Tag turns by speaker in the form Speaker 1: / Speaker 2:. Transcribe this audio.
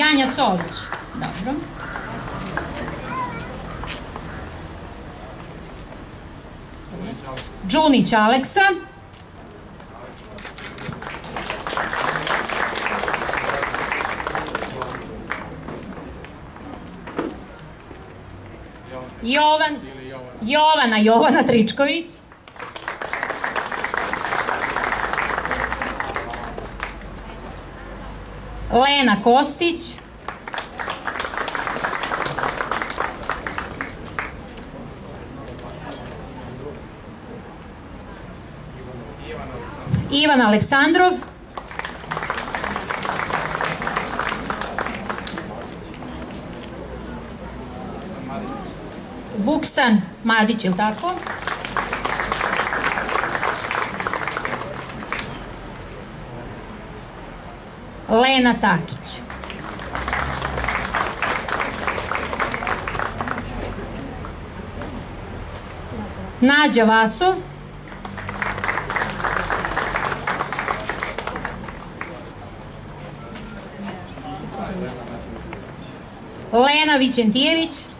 Speaker 1: Janja Colić. Dobro. Đunić Aleksa. Jovana Tričković. Lena Kostić. Ivan Aleksandrov. Vuksan Madić, je li tako? Lena Takić. Nađa Vasov. Lena Vićentijević.